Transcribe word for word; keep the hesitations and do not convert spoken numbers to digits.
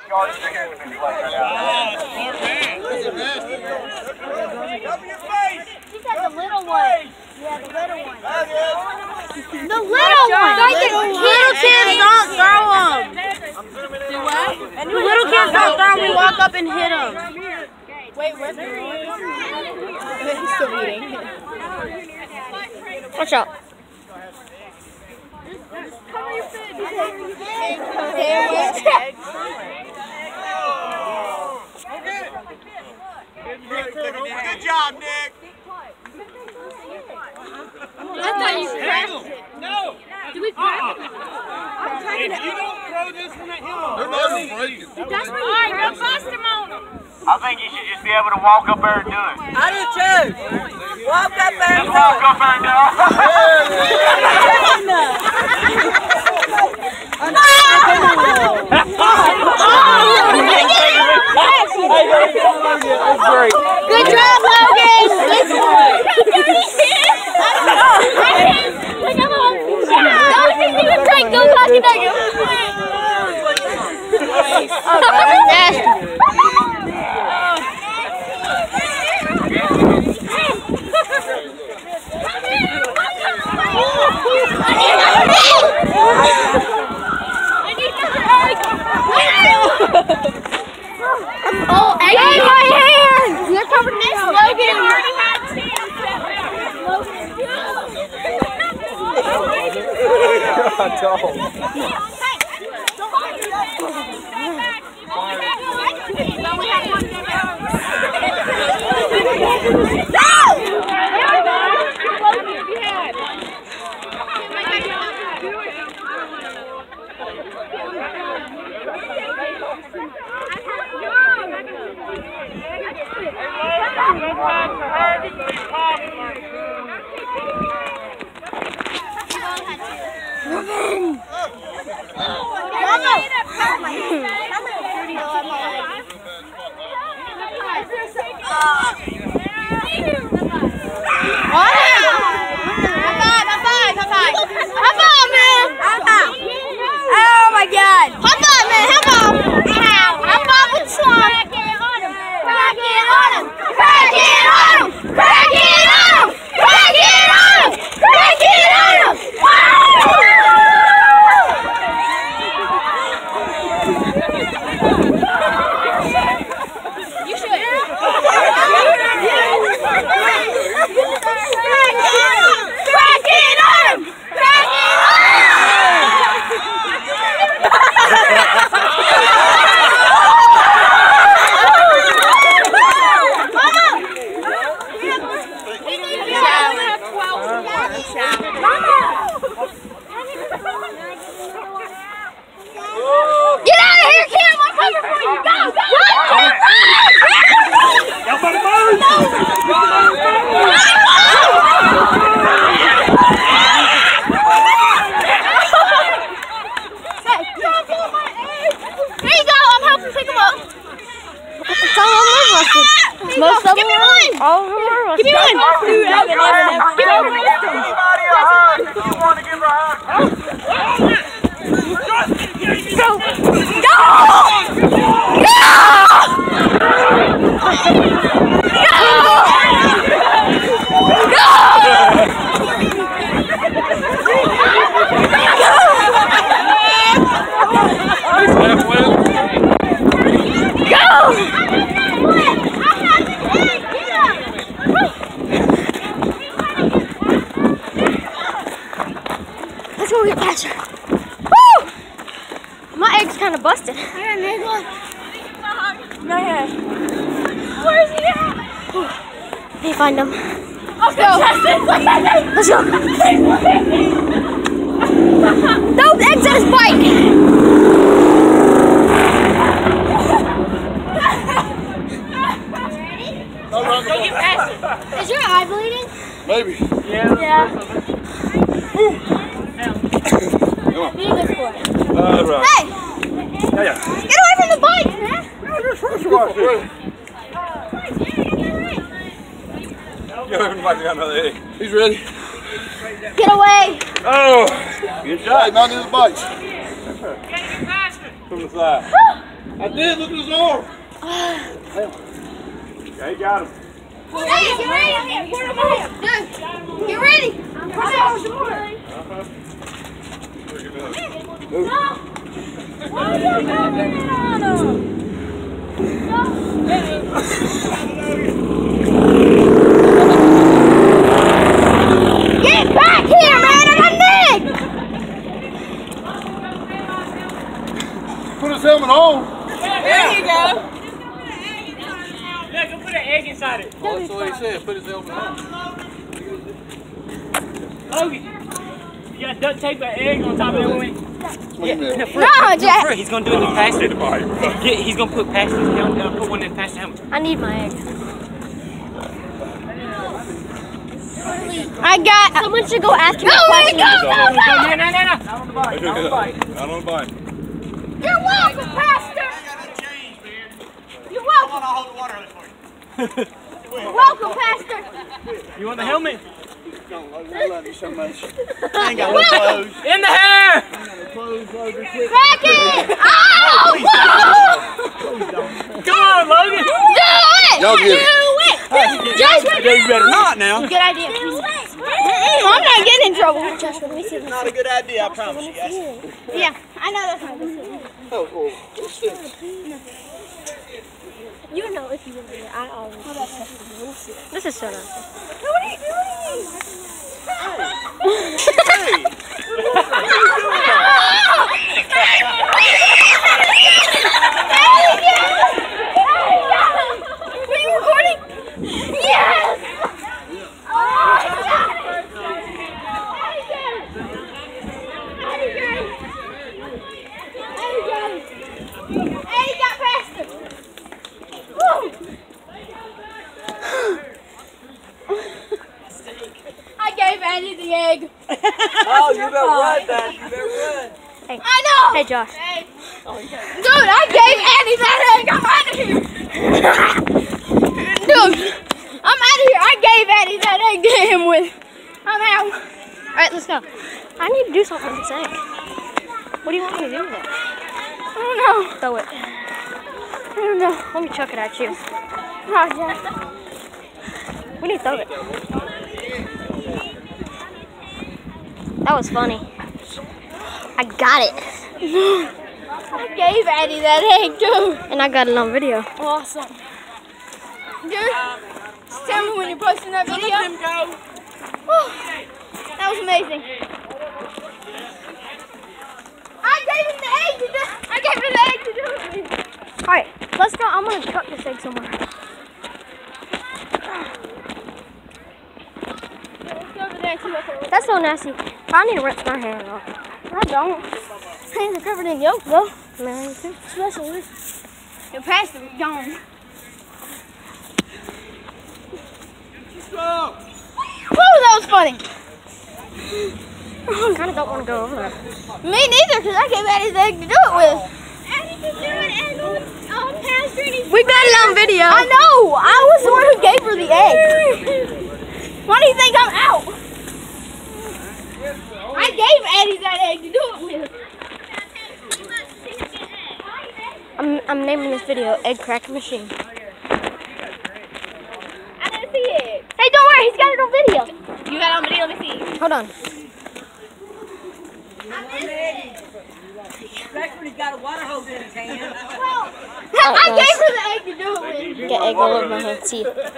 yardstick in the play right now. He said the little one. Yeah, the little one. The little one. The little kids don't throw them. Do what? The little kids don't throw them. We walk up and hit them. Wait, where's the He's still eating. Watch out. Cover your face. Good job, Nick. I thought you cracked it. No. Did we crack it? If you don't throw this one at him, they're not going to break it. That's why you cracked it. Bust him on him. I think you should just be able to walk up there and do it. I do too. Walk up there and Just walk up there and do it. Good job, Logan. Go back and take it. Oh, nasty. Oh, egg in my hand! You're covered in this, Logan. already had Most of them are. All of them are. Give me one. Give me one. Go. Go. Let's go get Patrick. Woo! My egg's kind of busted. I got an egg one. No, yeah. Where is he at? Let me find him. Let's go. Let's go. Those eggs at his bike. Is your eye bleeding? Maybe. Yeah. Yeah. Come on. Be a good boy. Uh, right. Hey! Yeah, yeah. Get away from the bike, man! Get away from the bike, I got another egg. He's ready. Get away! Oh! Good shot. Hey, not in his bikes. From the side. I did. Look at his arm. Yeah, he got him. Hey, get ready. Dude, get ready. Get back here, man. I got Nick. Put his helmet on. There you go. Yeah, go put an egg inside it. Oh, that's what he said. Put his helmet on. Logan, you got duct tape an egg on top of that one. Yeah, no, No, Fred, Jack. Fred, he's gonna do it in past Need it. the body, bro. Get, he's gonna put past his helmet. Uh, put one in past the helmet. I need my egg. I got. Someone should go ask him. No, wait, go, go, No, go. no, no, no. Not on the bike. Not on the bike. Not on the bike. You're welcome, Pastor. You're welcome. I'll hold the water hose for you. You're welcome, Pastor. You want the helmet? I love you so much. I ain't got no clothes. In the hair! Crack it! Oh! Come on, Logan! Do it! Y'all get it. Do it! Joshua, You better not now. good idea. Mm-mm, I'm not getting in trouble. Joshua, let me see. Not a good idea, I promise you guys. Yeah, I know that's not good. Oh, oh. You know if you were there, I always. This is so nice. What are you doing? Were you recording? Yes! Oh, I got it! Eddie got it! Eddie got it! Eddie got past him! Woo! I gave Eddie the egg. Oh, you better run, man. You better run. I know. Hey, Josh. Hey. Dude, I gave Andy that egg. I'm out of here. Dude, I'm out of here. I gave Andy that egg to him with. I'm out. All right, let's go. I need to do something with this egg. What do you want me to do with it? I don't know. Throw it. I don't know. Let me chuck it at you. Oh, Jack. We need to throw it. That was funny. I got it. I gave Addie that egg too. And I got it on video. Awesome. Dude, just tell me when you're posting that video. Let him go. Whew, that was amazing. I gave him the egg to do I gave him the egg to do it. Alright, let's go. I'm gonna chuck this egg somewhere. That's so nasty. I need to rinse my hair off. I don't. Hands are covered in yolk though. Man, too. Especially your pastor is gone. Woo, that was funny. I kind of don't want to go over there. Me neither, because I gave Addie's egg to do it with. Addie can do it, and um, Pastor and he's we got it on video. I know. I was the one who gave her the egg. Why do you think I'm out? I gave Addie that egg to do it with. I'm, I'm naming this video Egg Cracking Machine. I didn't see it. Hey, don't worry, he's got it on video. You got it on video? Let me see. Hold on. That's when he's got a water hose in his hand. Well, I gave her the egg to do it with. Get egg all over my hand. See.